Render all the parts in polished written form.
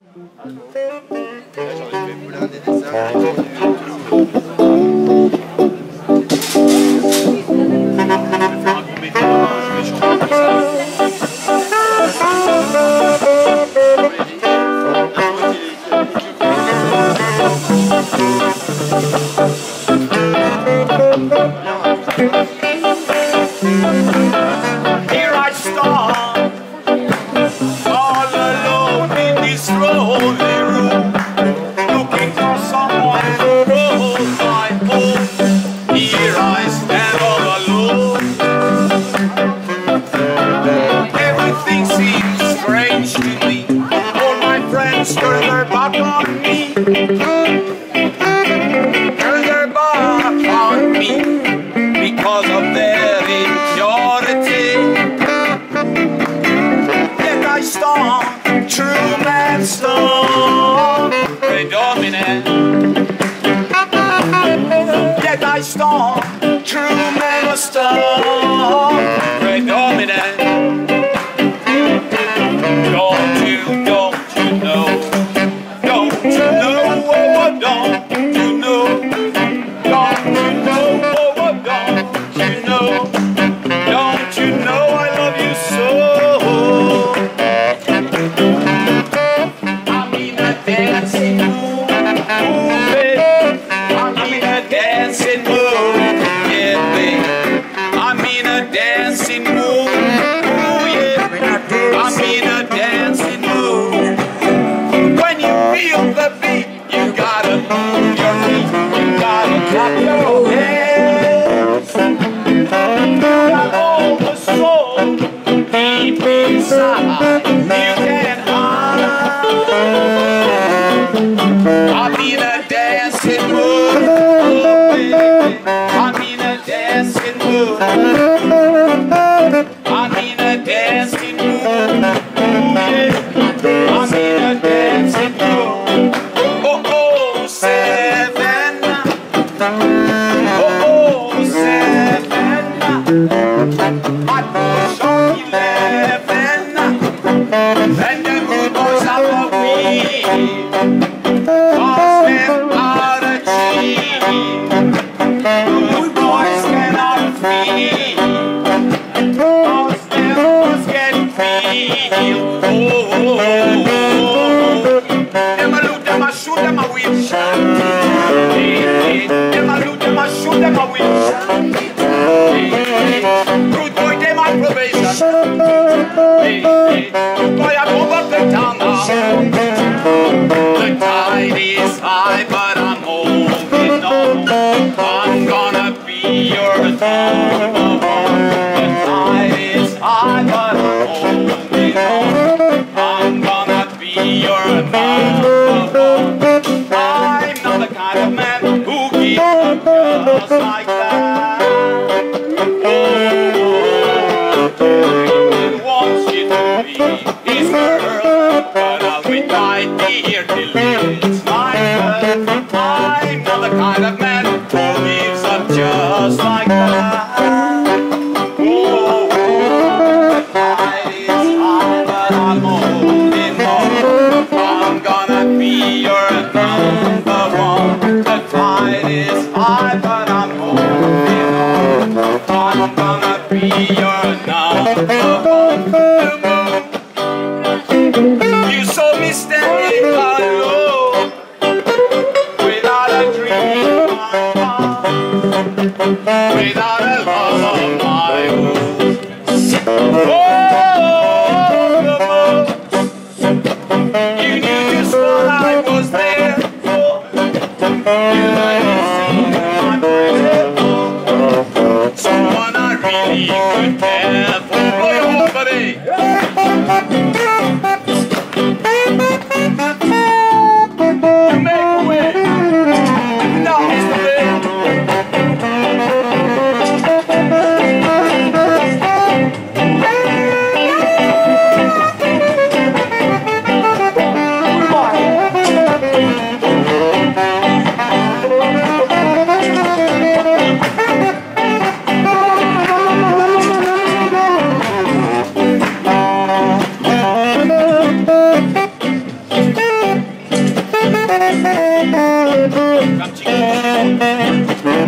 Here I stand, all alone in this lonely room, looking for someone to call my own. Here I stand all alone. Everything seems strange to me. All my friends turn their back on me. Turn their back on me because of their impurity. Yet I stand, true man stand, predominant. Yet I stand, true man stand, predominant. Don't you know? Don't you know? Oh, don't you know? Don't you know? Oh, don't you know? Don't you know I love you so? I'm in a dancing mood, baby. I'm in a dancing mood, yeah, baby. I'm in a dancing mood, yeah. I'm in a dancing mood. When you feel the beat, you gotta move your feet, you gotta clap your hands. Got all the soul deep inside, you can hide. I'm in a dancing mood, oh baby. I'm in a dancing mood. I'm in a dancing mood, oh yeah. I'm in a dancing mood. Oh, oh, Savannah. Oh, oh, Savannah. My boys are 11, and the good boys are for me. Boss them out of cheese. Good boys cannot feed. Boss them must get feel. Oh, oh, oh. Them a loot, them a shoot, them a wish. Them a loot, them a shoot, them a wish. Good boy, them on probation. Good boy, I move up the tongue. The tide is high, but I'm holding on. I'm gonna be your number one. The tide is high, but I'm holding on. I'm gonna be your number one. I'm not the kind of man who gives up just like that. Oh, wants you to be his girl, but I'll be right here till it's my turn. I'm not the kind of man who gives up just like that. Oh, the tide is high, but I'm holding on. I'm gonna be your number one. The tide is high, but I'm holding on. I'm gonna be your number one. You saw me standing alone without a dream in my heart.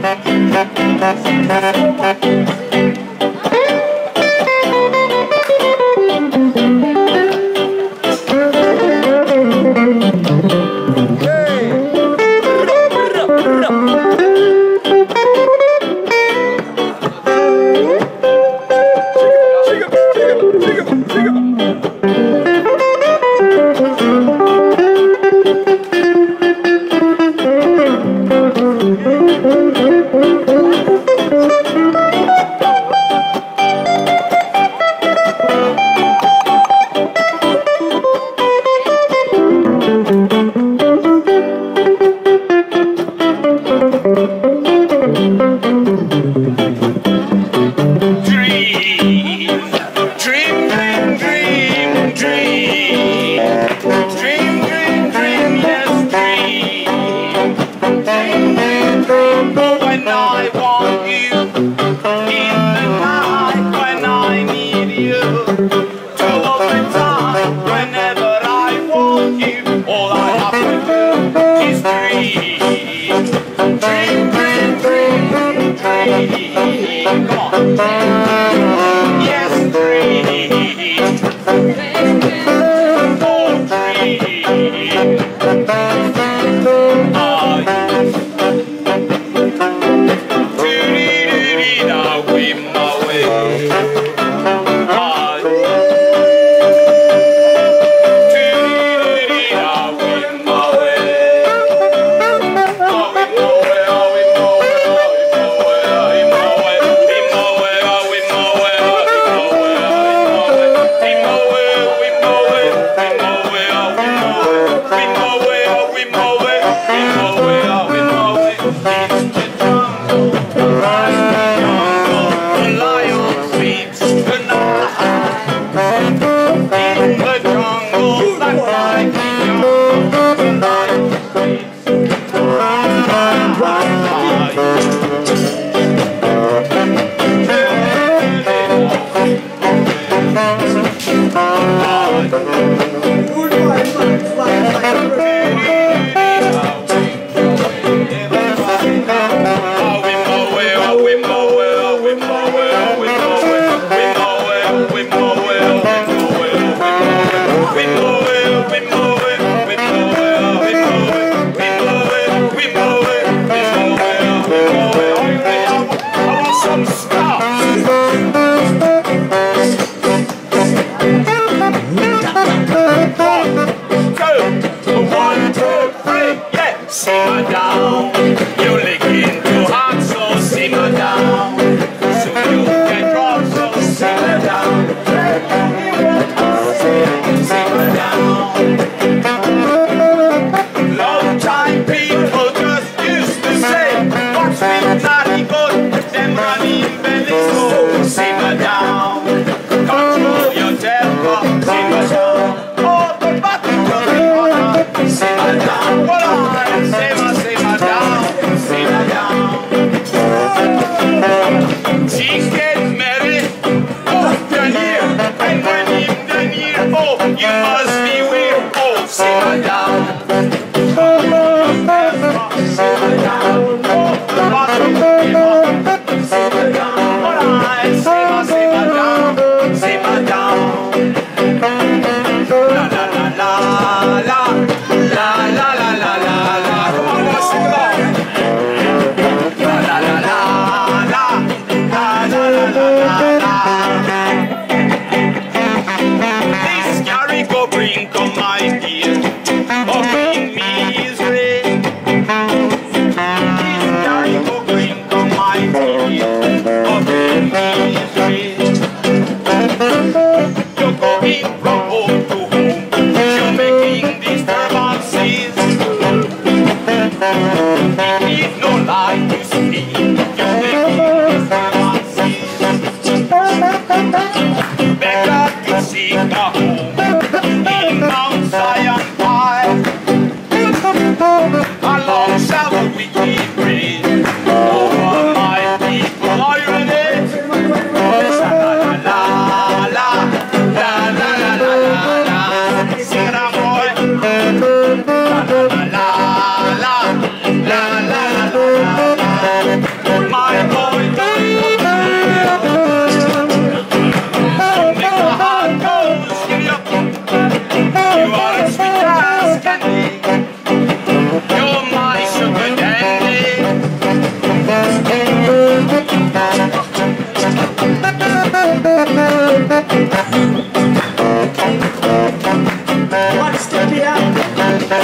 You're going from home to home. You're making disturbance.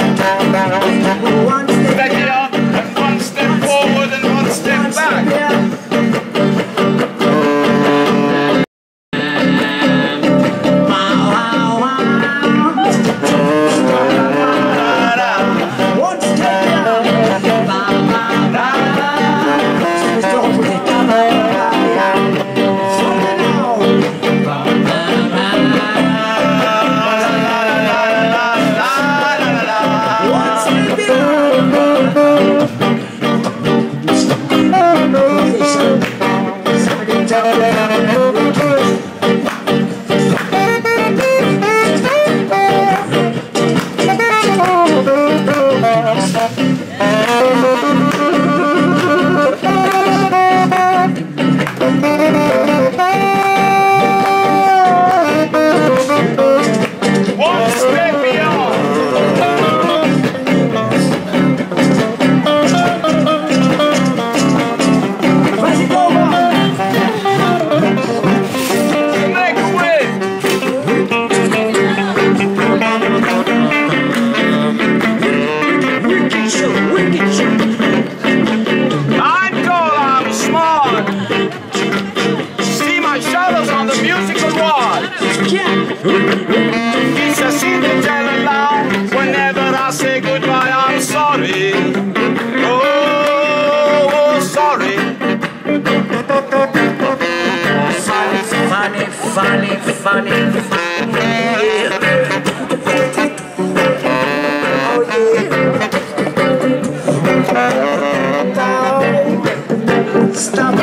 Back it up, and one step forward and one step back. It's a sin to tell a lie. Whenever I say goodbye, I'm sorry. Oh, sorry. Funny, funny, stop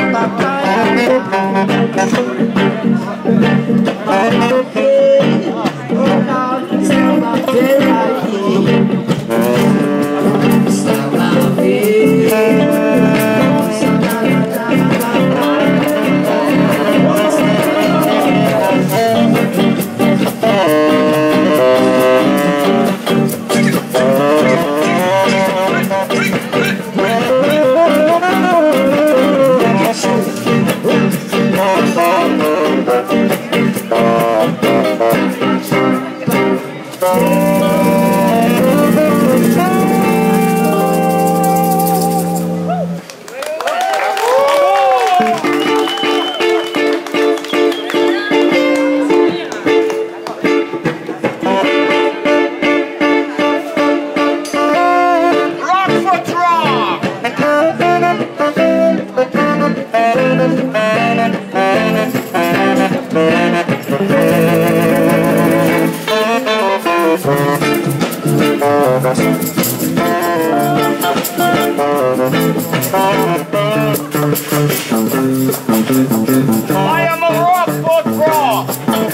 I am a Rockford Rock.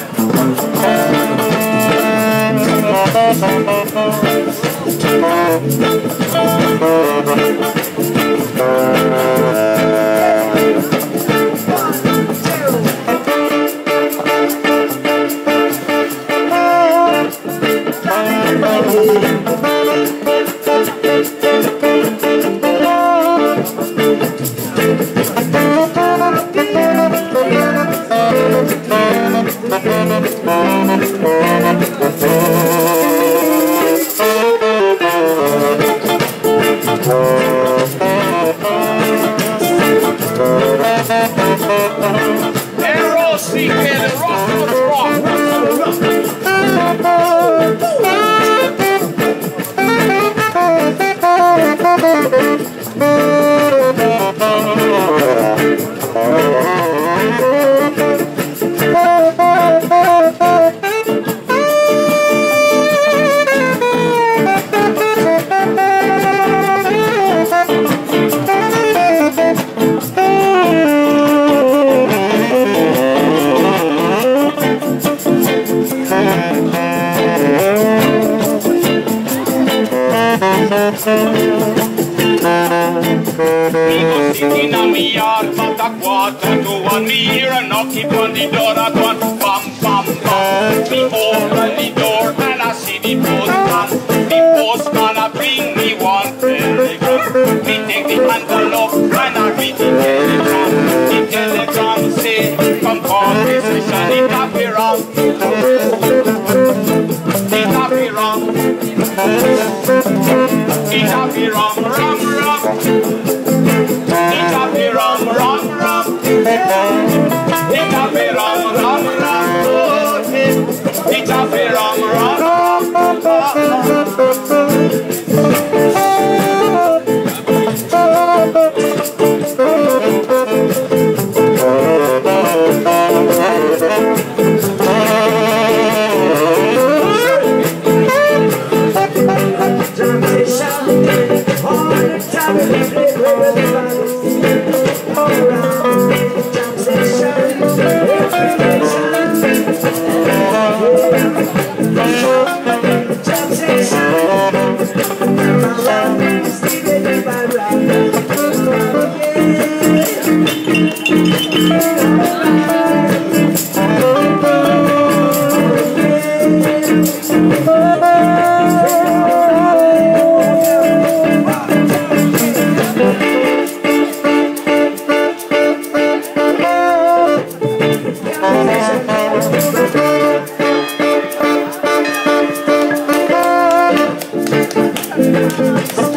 R.O.C.K. the Rockford Rock. Sitting on me yard, but a quarter to 1 year, and knock it on the door at one, bam, bam, bam. Me open the door and I see the postman. The postman a bring me one telegram. Me take the envelope and I read the telegram. The telegram say, come call this session, it not be wrong. It not be wrong. Eat up your rum, rum, rum. Eat up your rum, rum, rum. Eat up your rum, rum, rum. Eat up your rum, rum, Stop.